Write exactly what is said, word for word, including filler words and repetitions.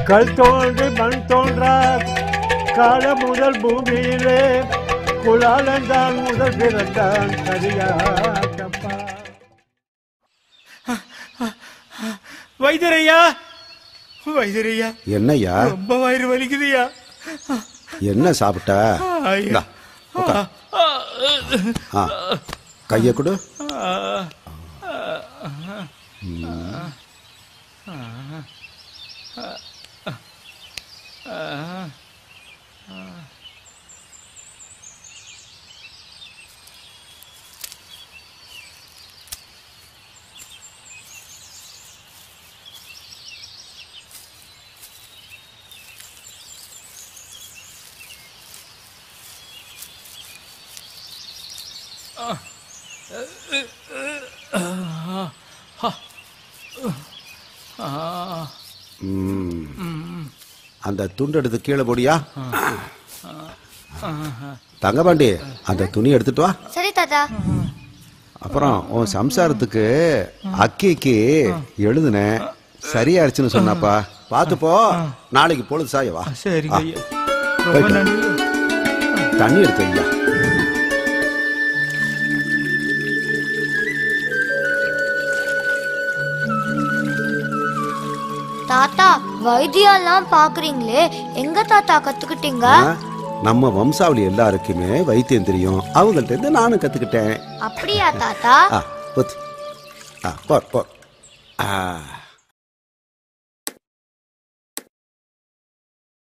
கல் தோன்றி மண் தோன்றா கால முதல் பூமியிலே குலாலந்தான் முதல் பிறந்தான் சரியாக்கப்பா. வைத்தியரையா, வைத்தியரையா. என்னய்யா? ரொம்ப வயிறு வலிக்குதுயா. என்ன சாப்பிட்ட? கைய கொடு. அந்த துண்டு எடுத்து கீழே போடியா. தங்கபாண்டி, அந்த துணி எடுத்துட்டு வா. சரி தாத்தா. அப்புறம் உன் சம்சாரத்துக்கு அக்கிக்கு எழுதுன சரியாயிருச்சுன்னு சொன்னாப்பா. பாத்துப்போ, நாளைக்கு பொழுது சாயவா. சரி, தண்ணி எடுத்து வையா. தாத்தா, வைத்தியெல்லாம் பாக்குறீங்களே, எங்க தாத்தா கத்துக்கிட்டீங்க? நம்ம வம்சாவளி எல்லாருக்குமே வைத்தியம் தெரியும், அவங்கள்ட்ட இருந்து நானும் கத்துக்கிட்டேன். அப்படியா தாத்தா? ஆ, போர் போர். ஆ